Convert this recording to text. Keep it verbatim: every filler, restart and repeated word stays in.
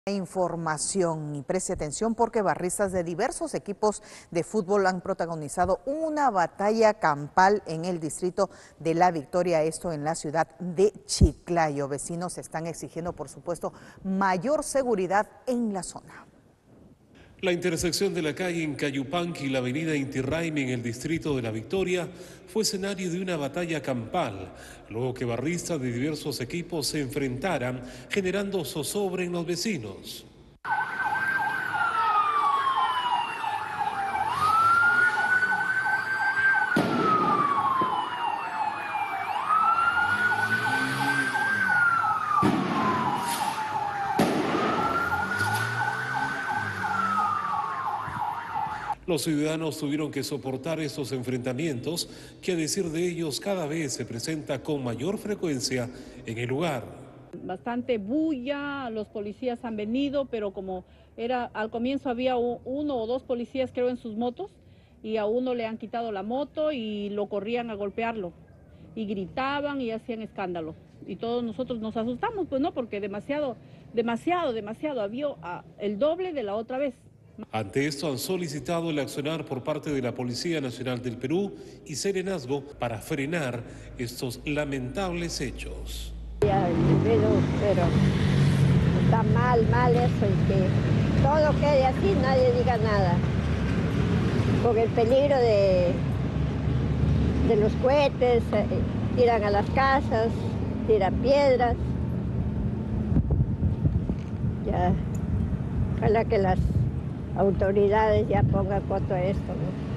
Información y preste atención porque barristas de diversos equipos de fútbol han protagonizado una batalla campal en el distrito de La Victoria, esto en la ciudad de Chiclayo. Vecinos están exigiendo, por supuesto, mayor seguridad en la zona. La intersección de la calle en Cayupanqui y la avenida Inti Raymi en el distrito de La Victoria fue escenario de una batalla campal, luego que barristas de diversos equipos se enfrentaran, generando zozobra en los vecinos. Los ciudadanos tuvieron que soportar estos enfrentamientos que, a decir de ellos, cada vez se presenta con mayor frecuencia en el lugar. Bastante bulla, los policías han venido, pero como era al comienzo había uno o dos policías creo en sus motos y a uno le han quitado la moto y lo corrían a golpearlo y gritaban y hacían escándalo. Y todos nosotros nos asustamos, pues no, porque demasiado, demasiado, demasiado, había el doble de la otra vez. Ante esto han solicitado el accionar por parte de la Policía Nacional del Perú y Serenazgo para frenar estos lamentables hechos. Ya, pero, pero está mal, mal eso, y que todo quede así, nadie diga nada. Con el peligro de, de los cohetes, eh, tiran a las casas, tiran piedras. Ya, ojalá que las autoridades ya pongan coto a esto, ¿no?